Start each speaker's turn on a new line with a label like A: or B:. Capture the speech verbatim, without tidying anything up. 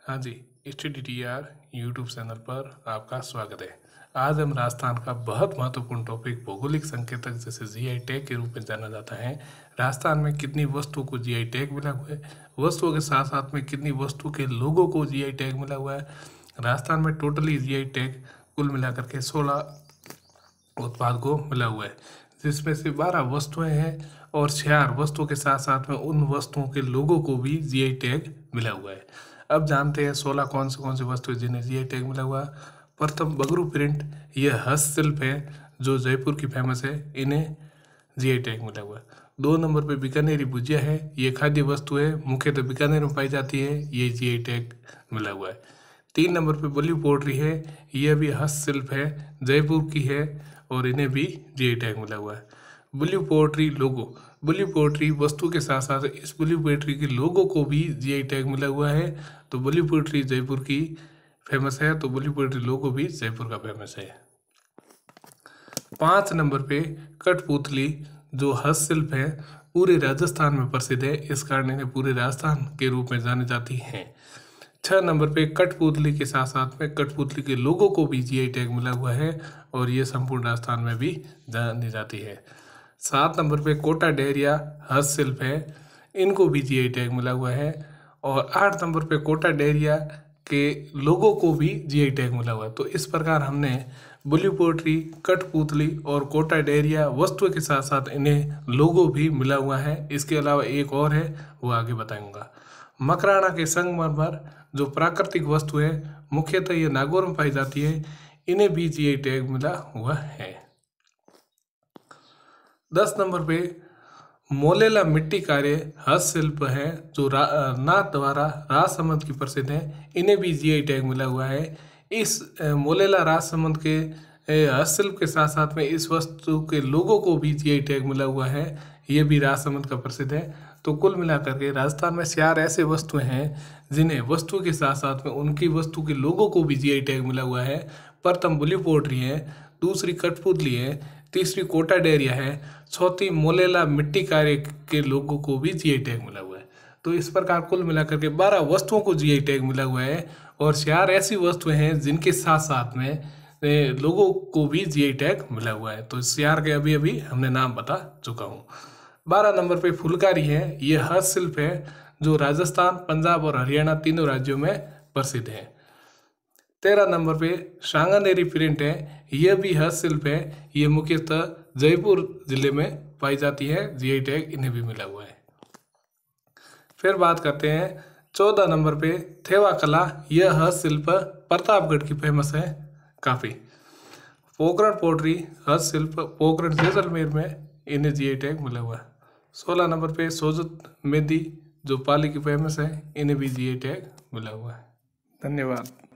A: हाँ जी, H T T R YouTube channel पर आपका स्वागत है। आज हम राजस्थान का बहुत महत्वपूर्ण टॉपिक भौगोलिक संकेतक जैसे जी आई टैग के रूप में जाना जाता है। राजस्थान में कितनी वस्तुओं को जी आई टैग मिला हुआ है, वस्तुओं के साथ साथ में कितनी वस्तु के लोगों को जी आई टैग मिला हुआ है। राजस्थान में टोटली जी आई टैग कुल मिलाकर के सोलह उत्पाद को मिला हुआ है, जिसमें से बारह वस्तुएं हैं और चार वस्तुओं के साथ साथ में उन वस्तुओं के लोगों को भी जी आई टैग मिला हुआ है। अब जानते हैं सोलह कौन से कौन से वस्तु है जिन्हें जी आई टैग मिला हुआ है। प्रथम बगरू प्रिंट, यह हस्तशिल्प है जो जयपुर की फेमस है, इन्हें जी आई टैग मिला हुआ है। दो नंबर पे बीकानेरी भुजिया है, ये खाद्य वस्तु है, मुख्यतः बीकानेर में पाई जाती है, ये जी आई टैग मिला हुआ है। तीन नंबर पे बल्ली पोल्ट्री है, यह भी हस्तशिल्प है, जयपुर की है और इन्हें भी जी आई टैग मिला हुआ है। Blue poultry logo, blue poultry वस्तु के साथ साथ इस ब्लू पोल्ट्री के लोगों को भी जी आई टैग मिला हुआ है। तो ब्लू पोल्ट्री जयपुर की फेमस है, तो ब्लू पोल्ट्री लोगो भी जयपुर का फेमस है। पाँच नंबर पे कठपुतली जो हस्तशिल्प है, पूरे राजस्थान में प्रसिद्ध है, इस कारण इन्हें पूरे राजस्थान के रूप में जानी जाती हैं। छह नंबर पे कठपुतली के साथ साथ में कठपुतली के लोगों को भी जी आई टैग मिला हुआ है और ये संपूर्ण राजस्थान में भी जानी जाती है। सात नंबर पे कोटा डेहरिया हस्तशिल्प है, इनको भी जी आई टैग मिला हुआ है। और आठ नंबर पे कोटा डेहरिया के लोगों को भी जी आई टैग मिला हुआ है। तो इस प्रकार हमने ब्लू पोल्ट्री, कठपुतली और कोटा डेहरिया वस्तुओं के साथ साथ इन्हें लोगो भी मिला हुआ है। इसके अलावा एक और है, वो आगे बताऊंगा। मकराना के संगमरमर जो प्राकृतिक वस्तु है, मुख्यतः ये नागौर में पाई जाती है, इन्हें भी जी आई टैग मिला हुआ है। दस नंबर पे मोलेला मिट्टी कार्य हस्तशिल्प है जो नाथ द्वारा राजसमंद की प्रसिद्ध है, इन्हें भी जी आई टैग मिला हुआ है। इस मोलेला राजसमंद के हस्तशिल्प के साथ साथ में इस वस्तु के लोगों को भी जी आई टैग मिला हुआ है, ये भी राजसमंद का प्रसिद्ध है। तो कुल मिलाकर के राजस्थान में चार ऐसे वस्तुएं हैं जिन्हें वस्तु के साथ साथ में उनकी वस्तु के लोगों को भी जी आई टैग मिला हुआ है। प्रथम ब्लू पोल्ट्री है, दूसरी कठपुतली है, तीसरी कोटा डेहरिया है, चौथी मोलेला मिट्टी कार्य के लोगों को भी जी आई टैग मिला हुआ है। तो इस प्रकार कुल मिलाकर के बारह वस्तुओं को जी आई टैग मिला हुआ है और चार ऐसी वस्तुएं हैं जिनके साथ साथ में लोगों को भी जी आई टैग मिला हुआ है। तो चार के अभी अभी हमने नाम बता चुका हूँ। बारह नंबर पे फुलकारी है, ये हस्तशिल्प है जो राजस्थान, पंजाब और हरियाणा तीनों राज्यों में प्रसिद्ध है। तेरह नंबर पे सांगानेरी प्रिंट है, यह भी हस्तशिल्प है, ये मुख्यतः जयपुर जिले में पाई जाती है, जी आई टैग इन्हें भी मिला हुआ है। फिर बात करते हैं चौदह नंबर पे थेवा कला, यह हस्तशिल्प प्रतापगढ़ की फेमस है काफ़ी। पोकरण पोल्ट्री हस्तशिल्प पोकरण जैसलमेर में, इन्हें जी आई टैग मिला हुआ है। सोलह नंबर पे सोजत मेहंदी जो पाली की फेमस है, इन्हें भी जी आई टैग मिला हुआ है। धन्यवाद।